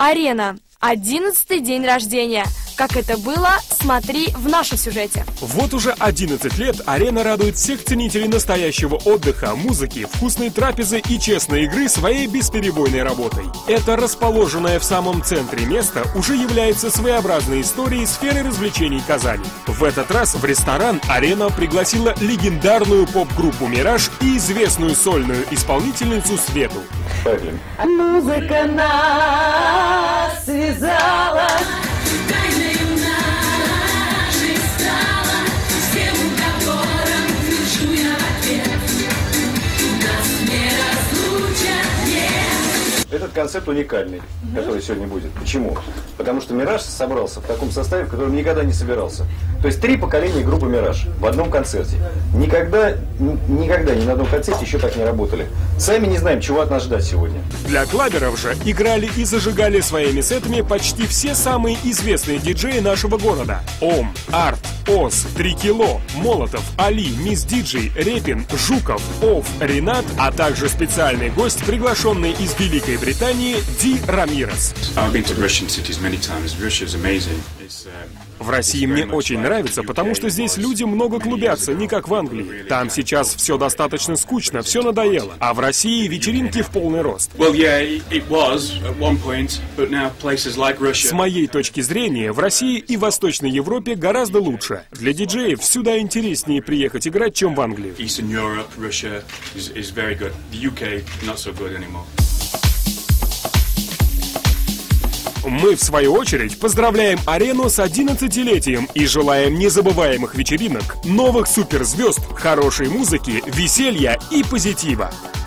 Арена. 11-й день рождения. Как это было, смотри в нашем сюжете. Вот уже 11 лет Арена радует всех ценителей настоящего отдыха, музыки, вкусной трапезы и честной игры своей бесперебойной работой. Это расположенное в самом центре место уже является своеобразной историей сферы развлечений Казани. В этот раз в ресторан Арена пригласила легендарную поп-группу «Мираж» и известную сольную исполнительницу Свету. Музыка нас связала. Этот концерт уникальный, который сегодня будет. Почему? Потому что «Мираж» собрался в таком составе, в котором никогда не собирался. То есть 3 поколения группы «Мираж» в одном концерте. Никогда ни на одном концерте еще так не работали. Сами не знаем, чего от нас ждать сегодня. Для клаверов же играли и зажигали своими сетами почти все самые известные диджеи нашего города. Ом, Арт, Оз, 3 Кило, Молотов, Али, Мисс Диджей, Репин, Жуков, Оф, Ренат, а также специальный гость, приглашенный из Великой Британии, Ди Рамирес. В России мне очень нравится, потому что здесь люди много клубятся, не как в Англии. Там сейчас все достаточно скучно, все надоело. А в России вечеринки в полный рост. С моей точки зрения, в России и Восточной Европе гораздо лучше. Для диджеев сюда интереснее приехать играть, чем в Англию. Мы, в свою очередь, поздравляем Арену с 11-летием и желаем незабываемых вечеринок, новых суперзвезд, хорошей музыки, веселья и позитива.